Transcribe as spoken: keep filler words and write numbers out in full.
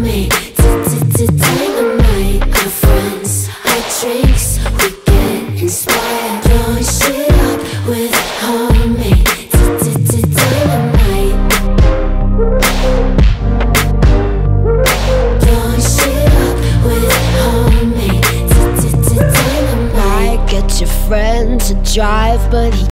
homemade. Dynamite. Our friends, our drinks, we get inspired. Blowing shit up with homemade. Dynamite. Blowing shit up with homemade. Dynamite. Might get your friend to drive, but he